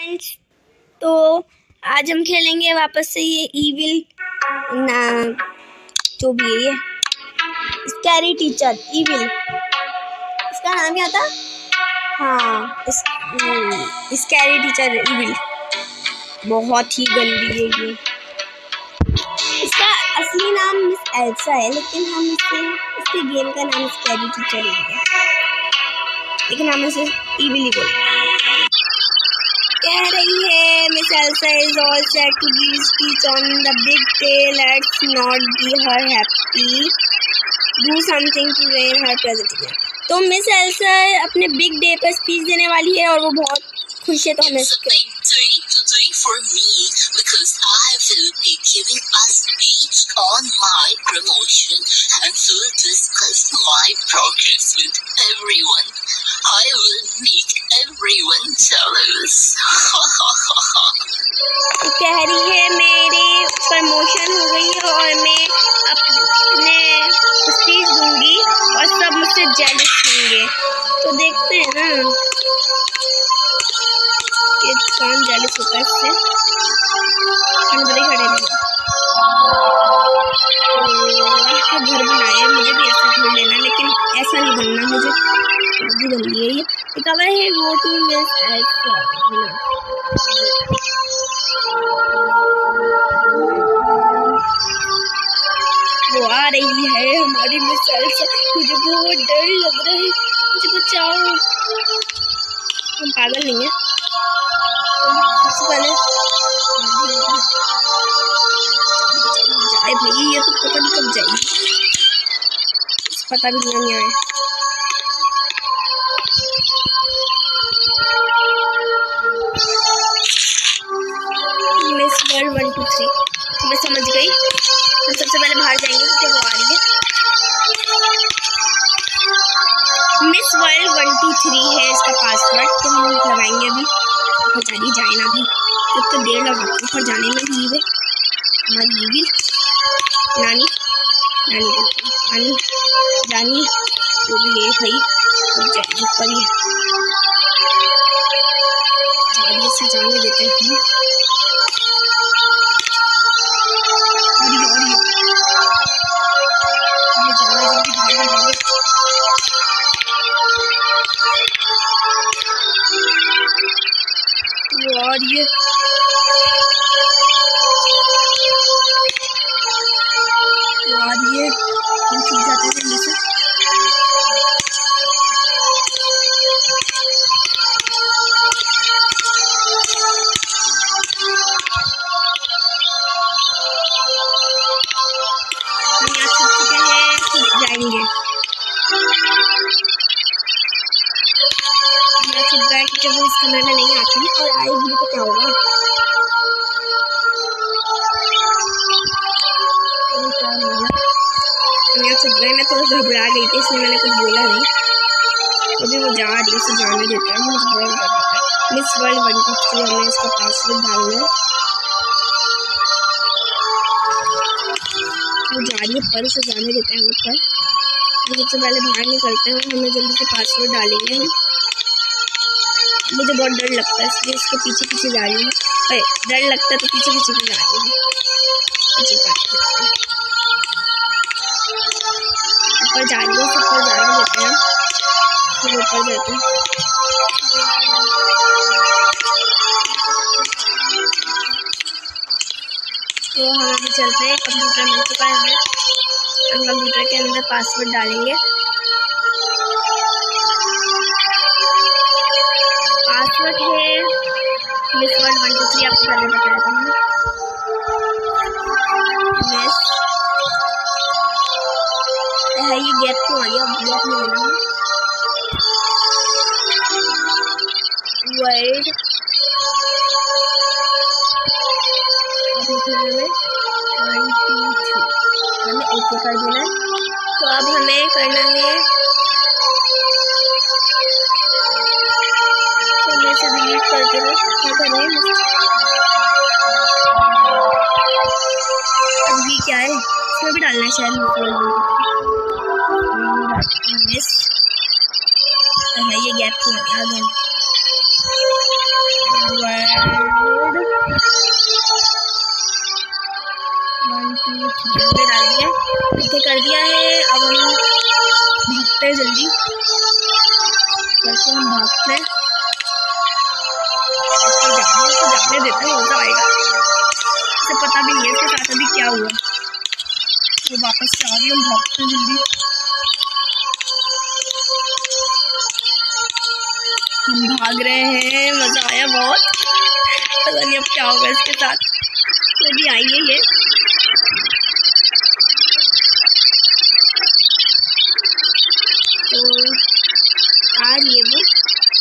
Friends, तो आज हम खेलेंगे वापस से ये ईविल ना जो भी है ये स्कैरी टीचर ईविल, इसका नाम क्या था? हाँ, स्कैरी टीचर ईविल। बहुत ही गंदी है ये। इसका असली नाम मिस एल्सा है, लेकिन हम इसके गेम का नाम स्कैरी टीचर ईविल है, लेकिन हम इसे ईविल ही बोलेंगे। कह रही है miss Elsa is all set to give speech on the big day. Let's not be her happy. Do something to rain her present. तो मिस एल्सा अपने बिग डे पर स्पीच देने वाली है और वो बहुत खुश है। तो हमें for me because I will be giving a speech on my promotion and will discuss my progress with everyone. I will make everyone jealous. कह रही है मेरी प्रमोशन हो गई है और मैं अपने स्पीच दूंगी और सब मुझसे जेलस होंगे। तो देखते हैं ना कि कौन जेलस होता है इससे। खड़े नहीं घर बनाए, मुझे भी ऐसा घर लेना, लेकिन ऐसा नहीं बनना मुझे, भी बननी है ये। कवर है वो टू मिस एल्सा। वो आ रही है हमारी मिस एल्सा। मुझे बहुत डर लग रहा है, मुझे बचाओ। हम पागल नहीं है। सबसे पहले जाए भाई, ये तो पता नहीं कब जाएगी, पता भी नहीं आए। मिस वर्ल्ड 1 2 3 मैं समझ गई। हम सबसे पहले बाहर जाएंगे क्योंकि वो आ रही है। मिस वर्ल्ड 1 2 3 है इसका पासवर्ड, तो हम लगाएंगे अभी। ऊपर जाए ना भी, जब तो देर लगा ऊपर जाने में भी है हमारी ईविल नानी जानी जो भी है भाई, अब जाएगी ऊपर ही। जल्दी से जाने देते हैं। और ये हम छुप जाते हैं जल्दी से। हम यहाँ छुप चुके हैं, छुप जाएंगे। मैं छुप गया क्योंकि वो इस कमरे में नहीं आती, और आएगी तो क्या होगा। हम यहाँ छुप गए। मैं थोड़ा घबरा गई थी, इसलिए मैंने कुछ बोला नहीं। अभी वो जा रही है, उसे जाने देते हैं। मुझे बहुत डर लगता है। मिस वर्ल्ड 1 2 3 हमें इसका पासवर्ड डालना है। वो जा रही है पर उसे जाने देते हैं ऊपर। सबसे पहले बाहर निकलते हैं और हमें जल्दी से पासवर्ड डालेंगे हम। मुझे बहुत डर लगता है, इसलिए इसके पीछे पीछे जा रही हूँ। डर लगता है तो पीछे पीछे भी जा रही हूँ। ऊपर जा रही है, ऊपर जाने देते हैं। फिर ऊपर जाते हैं। तो हम अभी चलते हैं। कंप्यूटर मिल चुका है हमें। हम कंप्यूटर के अंदर पासवर्ड डालेंगे। पासवर्ड है मिस वर्ल्ड 1 2 3, आपको पहले बताया था मैंने। मिस है ये गैप क्यों आ गया? गैप नहीं लेना है। वर्ल्ड अब लिखना है 1 2 3, हमें ओके कर देना है। तो अब हमें करना है, मैं इसे डिलीट करके क्या कर रहे हैं। अब ये क्या है, इसमें भी डालना है शायद। मिस है ये गैप क्यों आ गया? डाल दिया, इसे कर दिया है। अब हम भागते हैं, जल्दी करके हम भागते हैं। जाने देते हैं, मजा आएगा। इसे पता भी नहीं है इसके साथ अभी क्या हुआ। वो वापस से आ रही है, हम भागते हैं जल्दी। हम भाग रहे हैं, मजा आया बहुत। पता नहीं अब क्या होगा इसके साथ। तो भी आई है ये। तो आ रही है वो,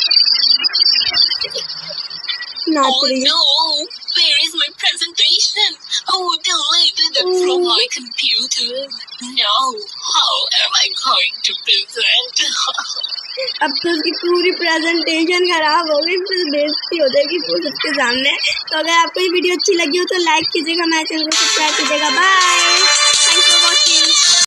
नाच रही है। No, where is my presentation? Oh, deleted it from my computer. No, how am I going to present? अब तो उसकी पूरी प्रेजेंटेशन खराब हो गई, फिर बेइज्जती हो जाएगी सबके सामने। तो अगर आपको ये वीडियो अच्छी लगी हो तो लाइक कीजिएगा, हमारे चैनल को सब्सक्राइब कीजिएगा। Bye, thanks for watching.